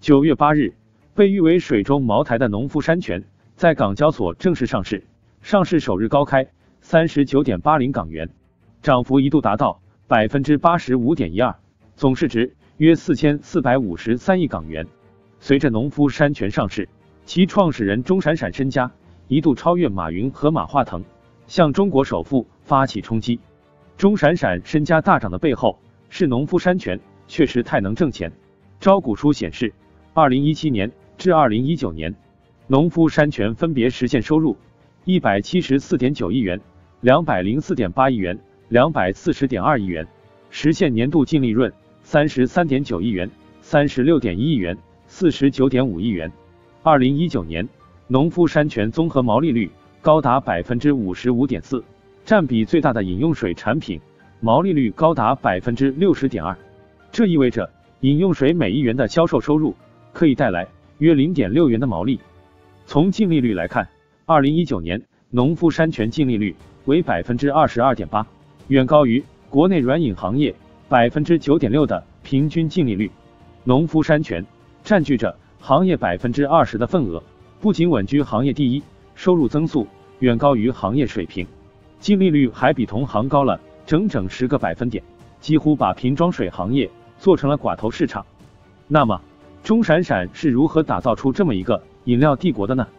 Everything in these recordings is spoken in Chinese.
9月8日，被誉为水中茅台的农夫山泉在港交所正式上市，上市首日高开 39.80 港元，涨幅一度达到 85.12%， 总市值约4453亿港元。随着农夫山泉上市，其创始人钟闪闪身家一度超越马云和马化腾，向中国首富发起冲击。钟闪闪身家大涨的背后是农夫山泉确实太能挣钱。招股书显示，2017年至2019年，农夫山泉分别实现收入 174.9 亿元、204.8亿元、240.2亿元，实现年度净利润 33.9 亿元、36.1亿元、49.5亿元。2019年，农夫山泉综合毛利率高达 55.4%， 占比最大的饮用水产品毛利率高达 60.2%。这意味着饮用水每1元的销售收入可以带来约 0.6 元的毛利。从净利率来看，2019年农夫山泉净利率为 22.8%， 远高于国内软饮行业 9.6% 的平均净利率。农夫山泉占据着行业 20% 的份额，不仅稳居行业第一，收入增速远高于行业水平，净利率还比同行高了整整10个百分点，几乎把瓶装水行业做成了寡头市场。那么，钟闪闪是如何打造出这么一个饮料帝国的呢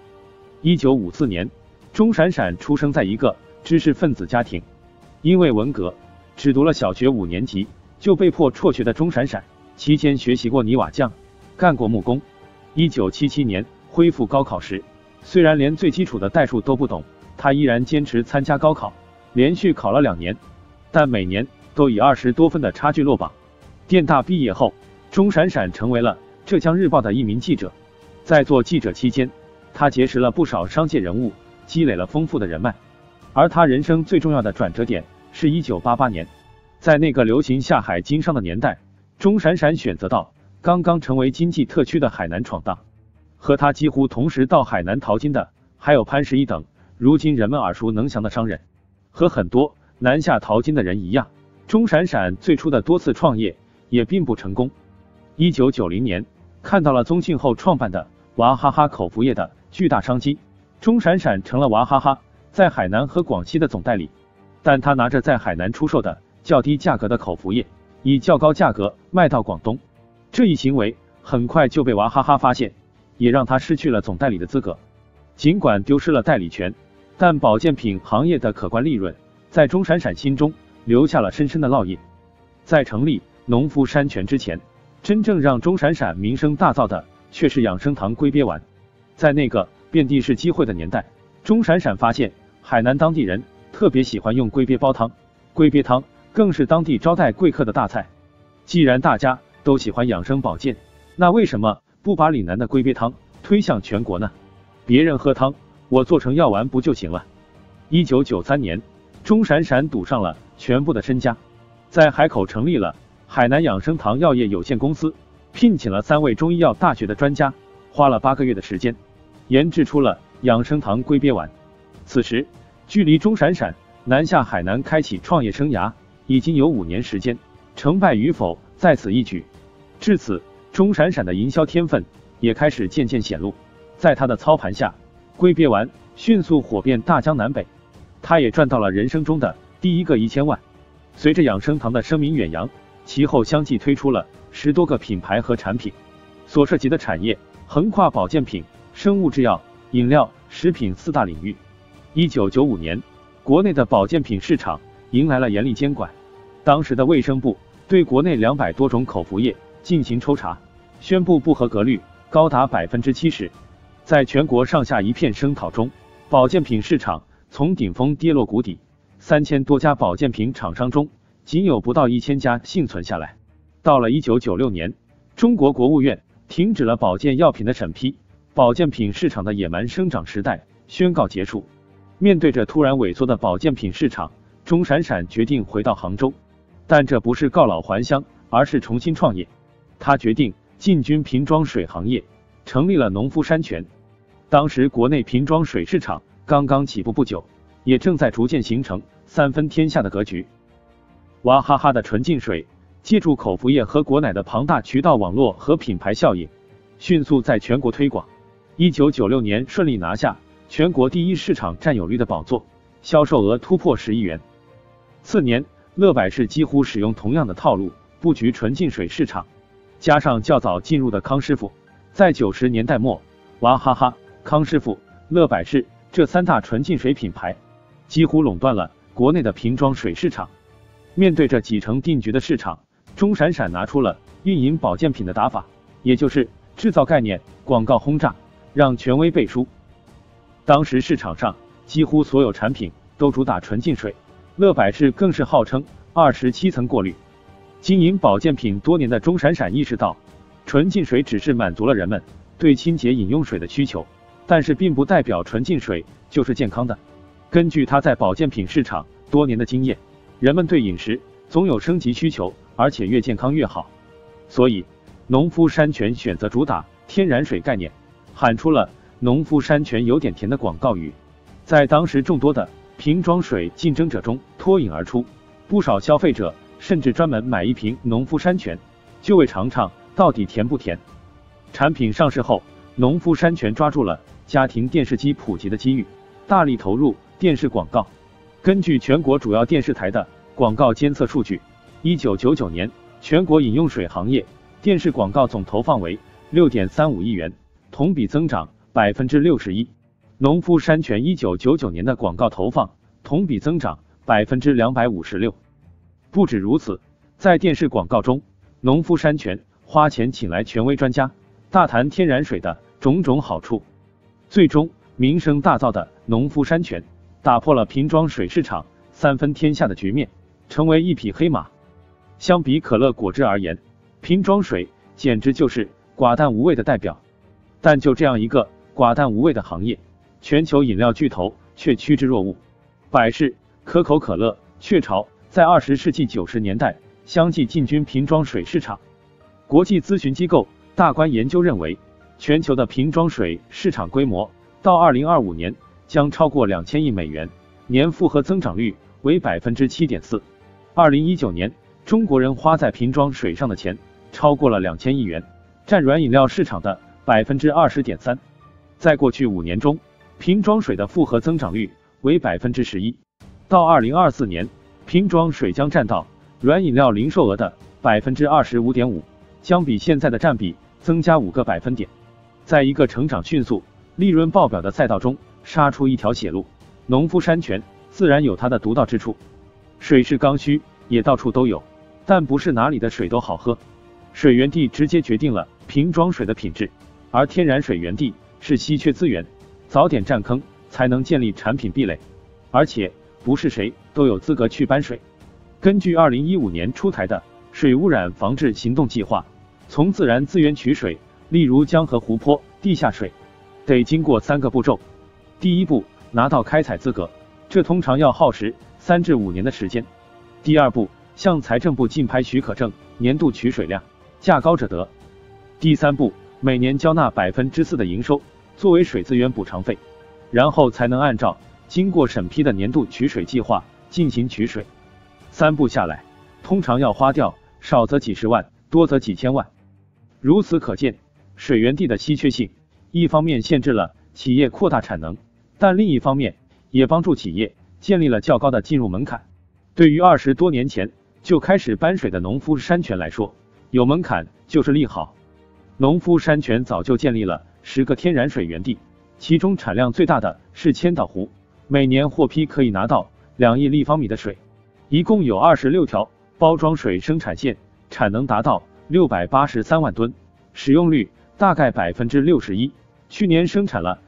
？1954年，钟闪闪出生在一个知识分子家庭，因为文革，只读了小学5年级就被迫辍学的钟闪闪，期间学习过泥瓦匠，干过木工。1977年恢复高考时，虽然连最基础的代数都不懂，他依然坚持参加高考，连续考了2年，但每年都以20多分的差距落榜。电大毕业后，钟闪闪成为了浙江日报的一名记者。在做记者期间，他结识了不少商界人物，积累了丰富的人脉。而他人生最重要的转折点是1988年，在那个流行下海经商的年代，钟闪闪选择到刚刚成为经济特区的海南闯荡。和他几乎同时到海南淘金的还有潘石屹等如今人们耳熟能详的商人。和很多南下淘金的人一样，钟闪闪最初的多次创业也并不成功。1990年，看到了宗庆后创办的娃哈哈口服液的巨大商机，钟闪闪成了娃哈哈在海南和广西的总代理。但他拿着在海南出售的较低价格的口服液，以较高价格卖到广东。这一行为很快就被娃哈哈发现，也让他失去了总代理的资格。尽管丢失了代理权，但保健品行业的可观利润在钟闪闪心中留下了深深的烙印。在成立农夫山泉之前，真正让钟闪闪名声大噪的却是养生堂龟鳖丸。在那个遍地是机会的年代，钟闪闪发现海南当地人特别喜欢用龟鳖煲汤，龟鳖汤更是当地招待贵客的大菜。既然大家都喜欢养生保健，那为什么不把岭南的龟鳖汤推向全国呢？别人喝汤，我做成药丸不就行了？1993年，钟闪闪赌上了全部的身家，在海口成立了海南养生堂药业有限公司，聘请了3位中医药大学的专家，花了8个月的时间，研制出了养生堂龟鳖丸。此时，距离钟闪闪南下海南开启创业生涯已经有5年时间，成败与否在此一举。至此，钟闪闪的营销天分也开始渐渐显露。在他的操盘下，龟鳖丸迅速火遍大江南北，他也赚到了人生中的第一个1000万。随着养生堂的声名远扬，其后相继推出了10多个品牌和产品，所涉及的产业横跨保健品、生物制药、饮料、食品4大领域。1995年，国内的保健品市场迎来了严厉监管，当时的卫生部对国内200多种口服液进行抽查，宣布不合格率高达 70%。在全国上下一片声讨中，保健品市场从顶峰跌落谷底，3000多家保健品厂商中，仅有不到1000家幸存下来。到了1996年，中国国务院停止了保健药品的审批，保健品市场的野蛮生长时代宣告结束。面对着突然萎缩的保健品市场，钟闪闪决定回到杭州，但这不是告老还乡，而是重新创业。他决定进军瓶装水行业，成立了农夫山泉。当时国内瓶装水市场刚刚起步不久，也正在逐渐形成3分天下的格局。娃哈哈的纯净水借助口服液和果奶的庞大渠道网络和品牌效应， 迅速在全国推广。1996年顺利拿下全国第一市场占有率的宝座，销售额突破10亿元。次年，乐百氏几乎使用同样的套路布局纯净水市场，加上较早进入的康师傅，在90年代末，娃哈哈、康师傅、乐百氏这3大纯净水品牌几乎垄断了国内的瓶装水市场。面对着几成定局的市场，钟闪闪拿出了运营保健品的打法，也就是制造概念、广告轰炸，让权威背书。当时市场上几乎所有产品都主打纯净水，乐百氏更是号称27层过滤。经营保健品多年的钟闪闪意识到，纯净水只是满足了人们对清洁饮用水的需求，但是并不代表纯净水就是健康的。根据他在保健品市场多年的经验，人们对饮食总有升级需求，而且越健康越好。所以，农夫山泉选择主打天然水概念，喊出了农夫山泉有点甜的广告语，在当时众多的瓶装水竞争者中脱颖而出。不少消费者甚至专门买一瓶农夫山泉，就为尝尝到底甜不甜。产品上市后，农夫山泉抓住了家庭电视机普及的机遇，大力投入电视广告。根据全国主要电视台的广告监测数据，1999年全国饮用水行业电视广告总投放为 6.35 亿元，同比增长 61%。农夫山泉1999年的广告投放同比增长 256%。不止如此，在电视广告中，农夫山泉花钱请来权威专家，大谈天然水的种种好处。最终，名声大噪的农夫山泉打破了瓶装水市场3分天下的局面，成为一匹黑马。相比可乐果汁而言，瓶装水简直就是寡淡无味的代表。但就这样一个寡淡无味的行业，全球饮料巨头却趋之若鹜。百事、可口可乐、雀巢在20世纪90年代相继进军瓶装水市场。国际咨询机构大观研究认为，全球的瓶装水市场规模到2025年将超过2000亿美元，年复合增长率为 7.4%。2019年，中国人花在瓶装水上的钱超过了2000亿元，占软饮料市场的 20.3%。在过去5年中，瓶装水的复合增长率为 11%。到2024年，瓶装水将占到软饮料零售额的 25.5%， 将比现在的占比增加5个百分点。在一个成长迅速、利润爆表的赛道中杀出一条血路，农夫山泉自然有它的独到之处。水是刚需，也到处都有，但不是哪里的水都好喝。水源地直接决定了瓶装水的品质，而天然水源地是稀缺资源，早点占坑才能建立产品壁垒。而且不是谁都有资格去搬水。根据2015年出台的水污染防治行动计划，从自然资源取水，例如江河湖泊、地下水，得经过3个步骤。第一步，拿到开采资格，这通常要耗时3至5年的时间。第二步，向财政部竞拍许可证，年度取水量，价高者得。第三步，每年交纳 4% 的营收作为水资源补偿费，然后才能按照经过审批的年度取水计划进行取水。3步下来，通常要花掉少则几十万，多则几千万。如此可见，水源地的稀缺性，一方面限制了企业扩大产能，但另一方面也帮助企业建立了较高的进入门槛。对于20多年前就开始搬水的农夫山泉来说，有门槛就是利好。农夫山泉早就建立了10个天然水源地，其中产量最大的是千岛湖，每年获批可以拿到2亿立方米的水，一共有26条包装水生产线，产能达到683万吨，使用率大概 61%， 去年生产了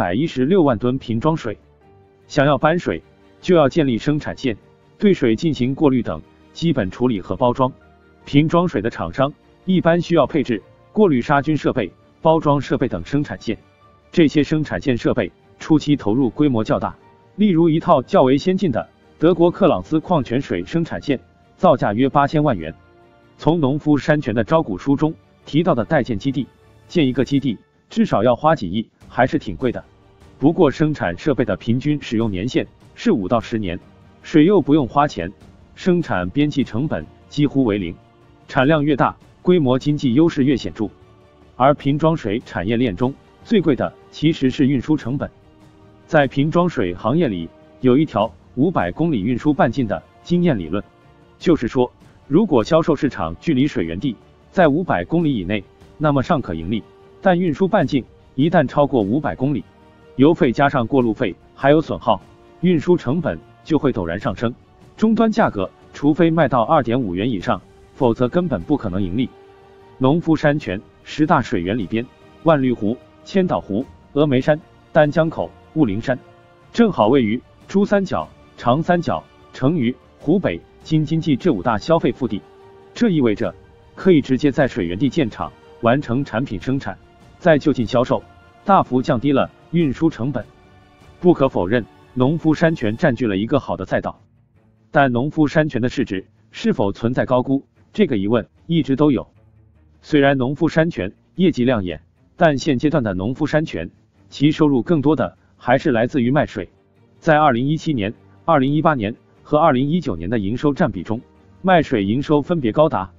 416万吨瓶装水。想要搬水，就要建立生产线，对水进行过滤等基本处理和包装。瓶装水的厂商一般需要配置过滤杀菌设备、包装设备等生产线，这些生产线设备初期投入规模较大，例如一套较为先进的德国克朗斯矿泉水生产线，造价约8000万元。从农夫山泉的招股书中提到的待建基地，建一个基地至少要花几亿，还是挺贵的。不过生产设备的平均使用年限是5到10年，水又不用花钱，生产边际成本几乎为0，产量越大，规模经济优势越显著。 而瓶装水产业链中最贵的其实是运输成本。在瓶装水行业里，有一条500公里运输半径的经验理论，就是说，如果销售市场距离水源地在500公里以内，那么尚可盈利，但运输半径一旦超过500公里，油费加上过路费还有损耗，运输成本就会陡然上升，终端价格除非卖到2.5元以上，否则根本不可能盈利。农夫山泉10大水源里边，万绿湖、千岛湖、峨眉山、丹江口、雾灵山，正好位于珠三角、长三角、成渝、湖北、京津冀这5大消费腹地。这意味着可以直接在水源地建厂，完成产品生产，再就近销售，大幅降低了运输成本。不可否认，农夫山泉占据了一个好的赛道，但农夫山泉的市值是否存在高估，这个疑问一直都有。虽然农夫山泉业绩亮眼，但现阶段的农夫山泉其收入更多的还是来自于卖水。在2017年、2018年和2019年的营收占比中，卖水营收分别高达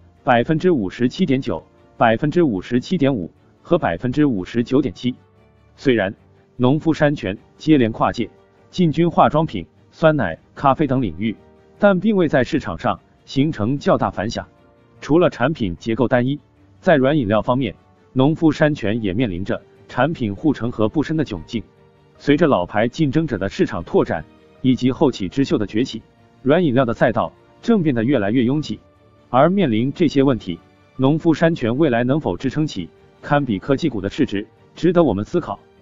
57.9%、57.5% 和 59.7%。虽然农夫山泉接连跨界，进军化妆品、酸奶、咖啡等领域，但并未在市场上形成较大反响。除了产品结构单一，在软饮料方面，农夫山泉也面临着产品护城河不深的窘境。随着老牌竞争者的市场拓展以及后起之秀的崛起，软饮料的赛道正变得越来越拥挤。而面临这些问题，农夫山泉未来能否支撑起堪比科技股的市值，值得我们思考。